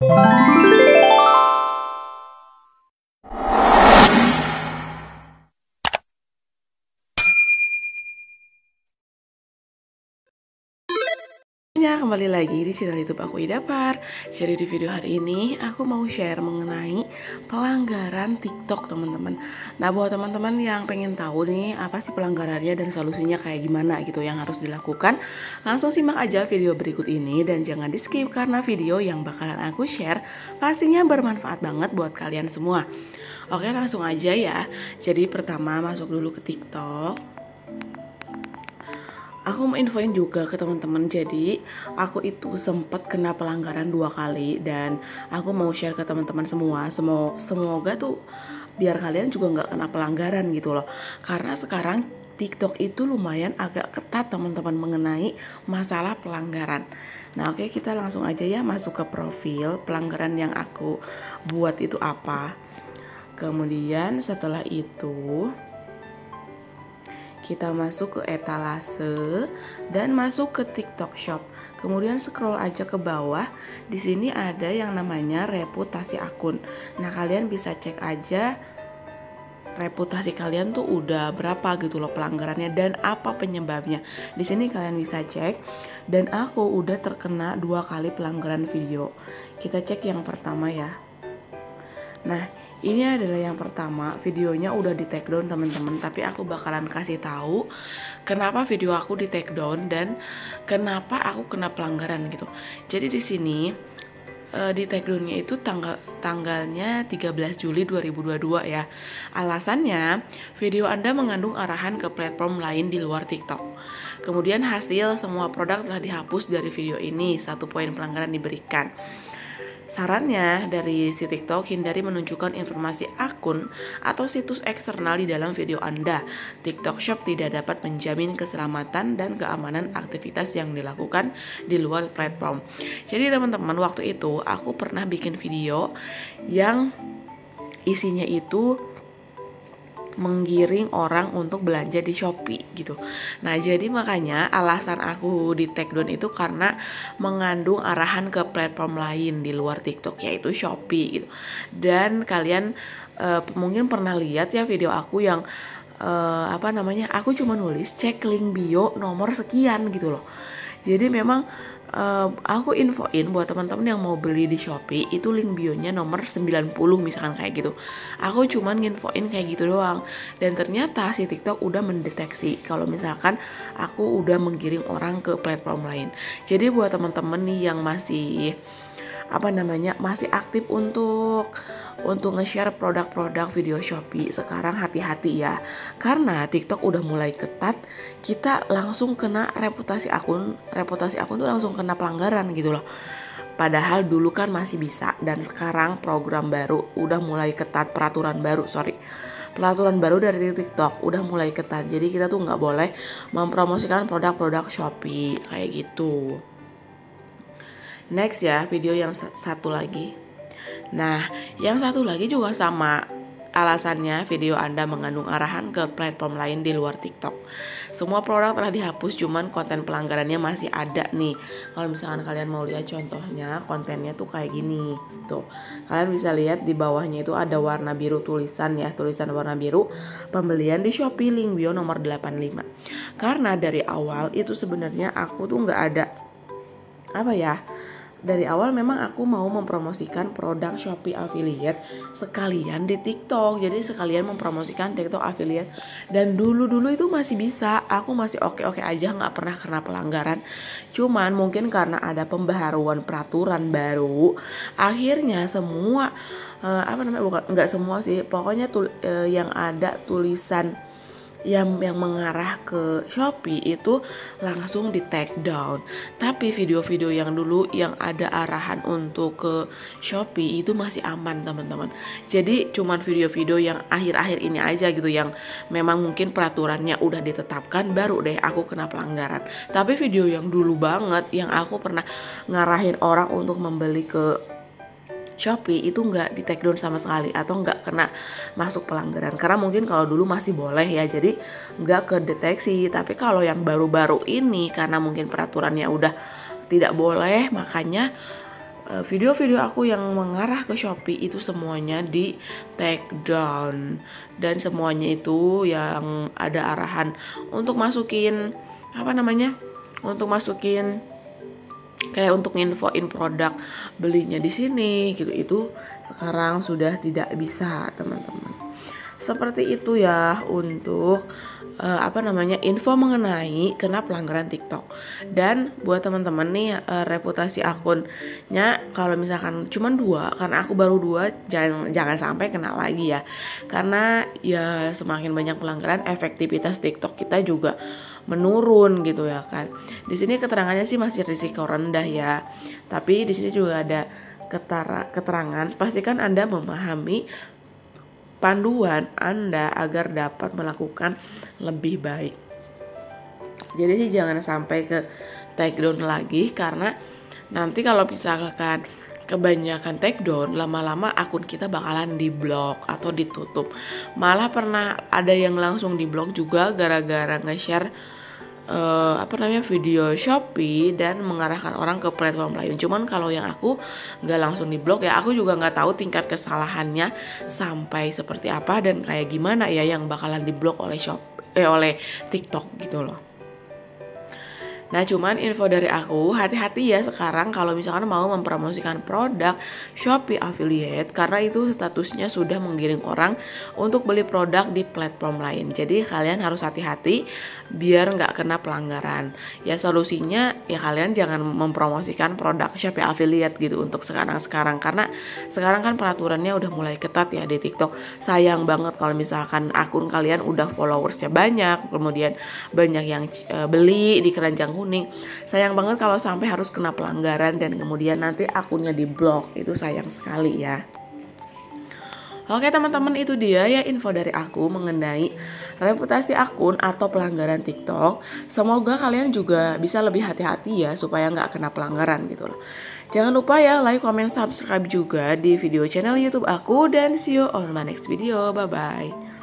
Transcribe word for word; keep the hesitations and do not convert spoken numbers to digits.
Ya, kembali lagi di channel YouTube aku Idapar. Jadi di video hari ini aku mau share mengenai pelanggaran TikTok, teman-teman. Nah, buat teman-teman yang pengen tahu nih apa sih pelanggarannya dan solusinya kayak gimana gitu yang harus dilakukan, langsung simak aja video berikut ini dan jangan di skip karena video yang bakalan aku share pastinya bermanfaat banget buat kalian semua. Oke, langsung aja ya. Jadi pertama masuk dulu ke TikTok. Aku mau infoin juga ke teman-teman, jadi aku itu sempat kena pelanggaran dua kali dan aku mau share ke teman-teman semua. Semoga, semoga tuh biar kalian juga nggak kena pelanggaran gitu loh. Karena sekarang TikTok itu lumayan agak ketat teman-teman mengenai masalah pelanggaran. Nah oke, kita langsung aja ya masuk ke profil pelanggaran yang aku buat itu apa. Kemudian setelah itu kita masuk ke etalase dan masuk ke TikTok Shop. Kemudian scroll aja ke bawah. Di sini ada yang namanya reputasi akun. Nah, kalian bisa cek aja reputasi kalian tuh udah berapa gitu loh pelanggarannya dan apa penyebabnya. Di sini kalian bisa cek dan aku udah terkena dua kali pelanggaran video. Kita cek yang pertama ya. Nah, ini adalah yang pertama, videonya udah di take down teman-teman, tapi aku bakalan kasih tahu kenapa video aku di take down dan kenapa aku kena pelanggaran gitu. Jadi di sini e, di take downnya itu tanggal tanggalnya tiga belas Juli dua ribu dua puluh dua ya. Alasannya video Anda mengandung arahan ke platform lain di luar TikTok. Kemudian hasil semua produk telah dihapus dari video ini, satu poin pelanggaran diberikan. Sarannya dari si TikTok, hindari menunjukkan informasi akun atau situs eksternal di dalam video Anda. TikTok Shop tidak dapat menjamin keselamatan dan keamanan aktivitas yang dilakukan di luar platform. Jadi teman-teman, waktu itu aku pernah bikin video yang isinya itu menggiring orang untuk belanja di Shopee gitu. Nah, jadi makanya alasan aku di take down itu karena mengandung arahan ke platform lain di luar TikTok yaitu Shopee gitu. Dan kalian uh, mungkin pernah lihat ya video aku yang uh, apa namanya? Aku cuma nulis cek link bio nomor sekian gitu loh. Jadi memang Uh, aku infoin buat teman-teman yang mau beli di Shopee itu link bionya nomor sembilan puluh misalkan kayak gitu. Aku cuman nginfoin kayak gitu doang. Dan ternyata si TikTok udah mendeteksi kalau misalkan aku udah menggiring orang ke platform lain. Jadi buat teman-teman nih yang masih apa namanya masih aktif untuk untuk nge-share produk-produk video Shopee, sekarang hati-hati ya, karena TikTok udah mulai ketat, kita langsung kena reputasi akun reputasi akun tuh langsung kena pelanggaran gitu loh. Padahal dulu kan masih bisa, dan sekarang program baru udah mulai ketat, peraturan baru sorry peraturan baru dari TikTok udah mulai ketat, jadi kita tuh nggak boleh mempromosikan produk-produk Shopee kayak gitu. Next ya, video yang satu lagi. Nah, yang satu lagi juga sama. Alasannya video Anda mengandung arahan ke platform lain di luar TikTok. Semua produk telah dihapus, cuman konten pelanggarannya masih ada nih. Kalau misalkan kalian mau lihat contohnya, kontennya tuh kayak gini. Tuh, kalian bisa lihat di bawahnya itu ada warna biru tulisan ya, tulisan warna biru, pembelian di Shopee link bio nomor delapan puluh lima. Karena dari awal itu sebenarnya aku tuh nggak ada apa ya, dari awal memang aku mau mempromosikan produk Shopee Affiliate sekalian di TikTok. Jadi sekalian mempromosikan TikTok Affiliate. Dan dulu-dulu itu masih bisa, aku masih oke-oke aja, gak pernah kena pelanggaran. Cuman mungkin karena ada pembaharuan peraturan baru, akhirnya semua uh, apa namanya bukan nggak semua sih, pokoknya tul, uh, yang ada tulisan yang yang mengarah ke Shopee itu langsung di take down. Tapi video-video yang dulu yang ada arahan untuk ke Shopee itu masih aman teman-teman. Jadi cuman video-video yang akhir-akhir ini aja gitu yang memang mungkin peraturannya udah ditetapkan baru deh aku kena pelanggaran. Tapi video yang dulu banget yang aku pernah ngarahin orang untuk membeli ke Shopee itu nggak di take down sama sekali atau nggak kena masuk pelanggaran, karena mungkin kalau dulu masih boleh ya, jadi nggak kedeteksi. Tapi kalau yang baru-baru ini karena mungkin peraturannya udah tidak boleh, makanya uh, video-video aku yang mengarah ke Shopee itu semuanya di take down, dan semuanya itu yang ada arahan untuk masukin apa namanya untuk masukin kayak untuk nginfoin produk belinya di sini gitu, itu sekarang sudah tidak bisa teman-teman. Seperti itu ya untuk uh, apa namanya info mengenai kena pelanggaran TikTok. Dan buat teman-teman nih uh, reputasi akunnya kalau misalkan cuma dua, karena aku baru dua, jangan jangan sampai kena lagi ya. Karena ya semakin banyak pelanggaran, efektivitas TikTok kita juga menurun gitu ya kan. Di sini keterangannya sih masih risiko rendah ya. Tapi di sini juga ada ketara, keterangan pastikan Anda memahami panduan Anda agar dapat melakukan lebih baik. Jadi sih jangan sampai ke take down lagi, karena nanti kalau misalkan kebanyakan take down, lama-lama akun kita bakalan diblok atau ditutup. Malah pernah ada yang langsung diblok juga gara-gara nge-share Uh, apa namanya video Shopee dan mengarahkan orang ke platform lain. Cuman kalau yang aku nggak langsung diblok ya, aku juga nggak tahu tingkat kesalahannya sampai seperti apa dan kayak gimana ya yang bakalan diblok oleh shop eh oleh TikTok gitu loh. Nah cuman info dari aku, hati-hati ya sekarang kalau misalkan mau mempromosikan produk Shopee Affiliate, karena itu statusnya sudah menggiring orang untuk beli produk di platform lain. Jadi kalian harus hati-hati biar nggak kena pelanggaran. Ya solusinya ya kalian jangan mempromosikan produk Shopee Affiliate gitu untuk sekarang-sekarang, karena sekarang kan peraturannya udah mulai ketat ya di TikTok. Sayang banget kalau misalkan akun kalian udah followersnya banyak, kemudian banyak yang uh, beli di keranjang kuning. Sayang banget kalau sampai harus kena pelanggaran dan kemudian nanti akunnya diblok. Itu sayang sekali ya. Oke teman-teman, itu dia ya info dari aku mengenai reputasi akun atau pelanggaran TikTok. Semoga kalian juga bisa lebih hati-hati ya supaya nggak kena pelanggaran gitu loh. Jangan lupa ya like, comment, subscribe juga di video channel YouTube aku, dan see you on my next video. Bye bye.